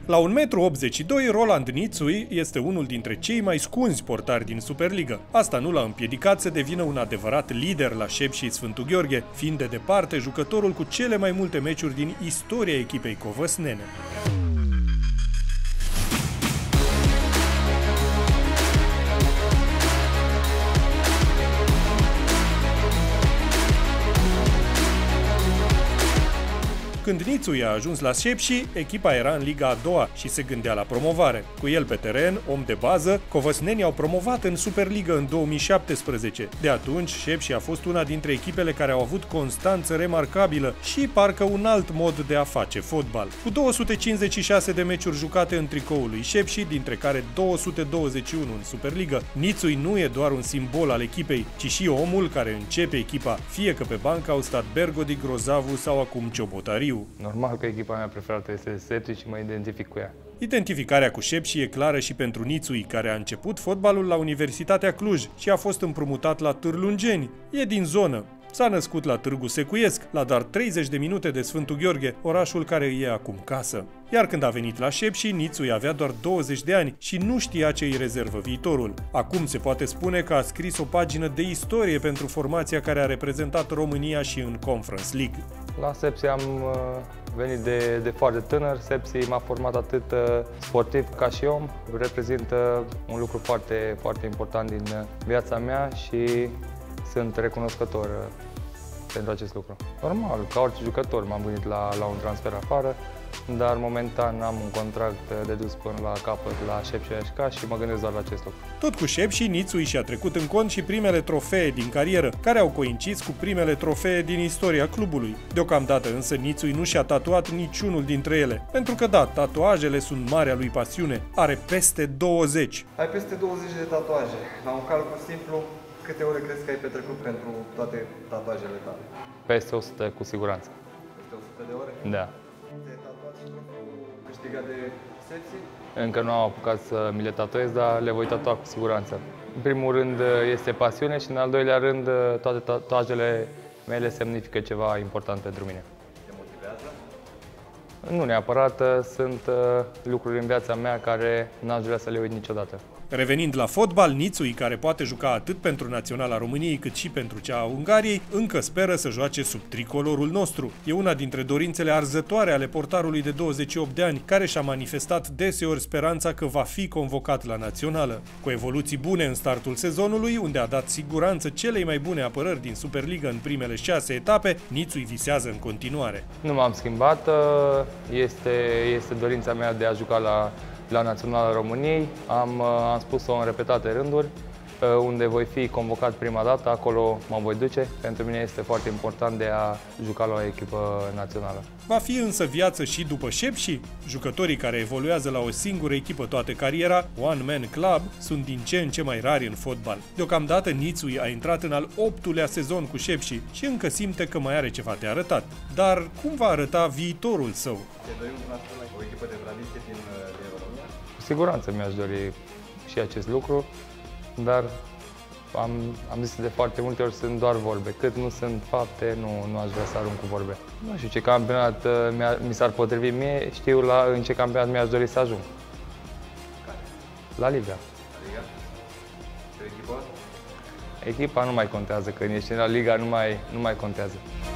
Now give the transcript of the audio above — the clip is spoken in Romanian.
La 1,82 m, Roland Nițui este unul dintre cei mai scunzi portari din Superliga. Asta nu l-a împiedicat să devină un adevărat lider la Șepși Sfântu Gheorghe, fiind de departe jucătorul cu cele mai multe meciuri din istoria echipei covăsnene. Când Nițui a ajuns la Șepși, echipa era în Liga a doua și se gândea la promovare. Cu el pe teren, om de bază, covăsnenii au promovat în Superliga în 2017. De atunci, Șepși a fost una dintre echipele care au avut constanță remarcabilă și parcă un alt mod de a face fotbal. Cu 256 de meciuri jucate în tricoul lui Șepși, dintre care 221 în Superliga, Nițui nu e doar un simbol al echipei, ci și omul care începe echipa, fie că pe bancă au stat Bergodi, Grozavu sau acum Ciobotariu. Normal că echipa mea preferată este Șepși și mă identific cu ea. Identificarea cu Șepși e clară și pentru Nițui, care a început fotbalul la Universitatea Cluj și a fost împrumutat la Târlungeni. E din zonă. S-a născut la Târgu Secuiesc, la doar 30 de minute de Sfântu Gheorghe, orașul care e acum casă. Iar când a venit la Șepși, Nițui avea doar 20 de ani și nu știa ce îi rezervă viitorul. Acum se poate spune că a scris o pagină de istorie pentru formația care a reprezentat România și în Conference League. La Șepși am venit de foarte tânăr. Șepși m-a format atât sportiv ca și om. Reprezintă un lucru foarte, foarte important din viața mea și sunt recunoscător pentru acest lucru. Normal, ca orice jucător m-am gândit la un transfer afară, dar momentan am un contract de dus până la capăt la Șepși și mă gândesc doar la acest lucru. Tot cu Șepși, Nițui și-a trecut în cont și primele trofee din carieră, care au coincis cu primele trofee din istoria clubului. Deocamdată însă Nițui nu și-a tatuat niciunul dintre ele, pentru că da, tatuajele sunt marea lui pasiune, are peste 20. Ai peste 20 de tatuaje. La un calcul simplu, câte ore crezi că ai petrecut pentru toate tatuajele tale? Peste 100 cu siguranță. Peste 100 de ore? Da. Te-ai tatuat și trofeul câștigat de Șepși? Încă nu am apucat să mi le tatuez, dar le voi tatua cu siguranță. În primul rând este pasiune și în al doilea rând toate tatuajele mele semnifică ceva important pentru mine. Te motivează? Nu neapărat, sunt lucruri în viața mea care n-aș vrea să le uit niciodată. Revenind la fotbal, Nițui, care poate juca atât pentru naționala României cât și pentru cea a Ungariei, încă speră să joace sub tricolorul nostru. E una dintre dorințele arzătoare ale portarului de 28 de ani, care și-a manifestat deseori speranța că va fi convocat la națională. Cu evoluții bune în startul sezonului, unde a dat siguranță celei mai bune apărări din Superliga în primele 6 etape, Nițui visează în continuare. Nu m-am schimbat, este dorința mea de a juca la Naționala României. Am spus-o în repetate rânduri. Unde voi fi convocat prima dată, acolo mă voi duce. Pentru mine este foarte important de a juca la o echipă națională. Va fi însă viață și după Șepși? Jucătorii care evoluează la o singură echipă toată cariera, One Man Club, sunt din ce în ce mai rari în fotbal. Deocamdată Nițui a intrat în al 8-lea sezon cu Șepși și încă simte că mai are ceva de arătat. Dar cum va arăta viitorul său? Te doi un transfer la o echipă de tradiție din România? Cu siguranță mi-aș dori și acest lucru, dar am zis de foarte multe ori, sunt doar vorbe. Cât nu sunt fapte, nu aș vrea să arunc cu vorbe. Nu știu ce campionat mi s-ar potrivi mie, știu în ce campionat mi-aș dori să ajung. La Liga. La Liga? Ce echipă? Echipa nu mai contează, când ești la Liga nu mai contează.